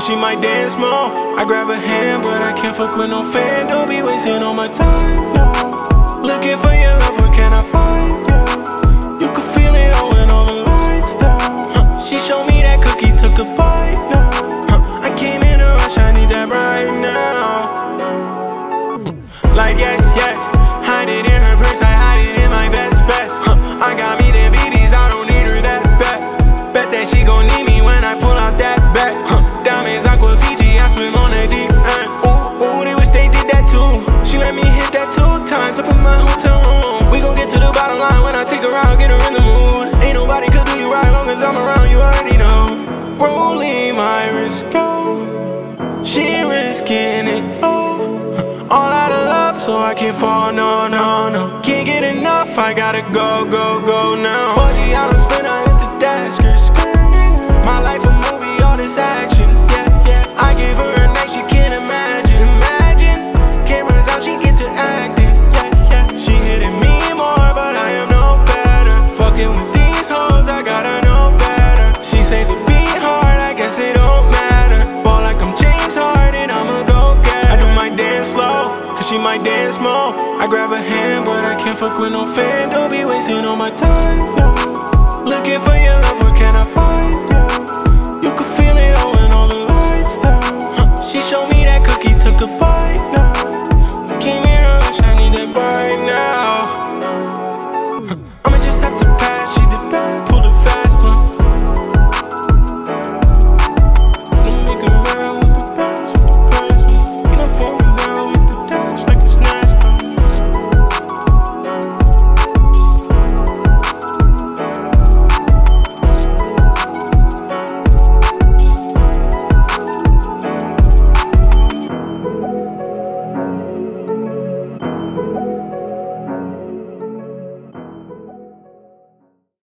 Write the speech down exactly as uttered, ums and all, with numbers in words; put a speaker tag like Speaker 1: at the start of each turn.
Speaker 1: cause she might dance more. I grab her hand, but I can't fuck with no fan. Don't be wasting all my time, no. Looking for your love, where can I find you? You can feel it all when all the lights down. huh. She showed me that cookie, took a bite now. huh. I came in a rush, I need that right now. Like yes, yes, hide it in her purse, I hide it in my vest, vest. huh. I got me them B Bs, I don't need her that bet. Bet that she gon' need me when I pull out that bet. huh. Diamonds, aqua, Fiji, I swim on the deep end. Ooh, ooh, they wish they did that too. She let me hit that two times up in my hotel room. We gon' get to the bottom line when I take her out, get her in the mood. Ain't nobody could do you right long as I'm around, you already know. Rolling my wrist, go. She risking it, oh. All out of love, so I can't fall, no, no, no. Can't get enough, I gotta go, go, go now. four G, I don't spin, I hit the dash. My life a movie, all this action, yeah, yeah. I gave her a night she can't imagine, imagine. Cameras out, she get to acting, yeah, yeah. She hitting me more, but I am no better. Fucking with these hoes, I gotta know better. She say the beat hard, I guess it don't matter. Ball like I'm James Harden, I'ma go get her. I do my dance slow, cause she might dance more. I grab her hand, but I can't fuck with no fan. Don't be wasting all my time, no. Looking for your love, where can I find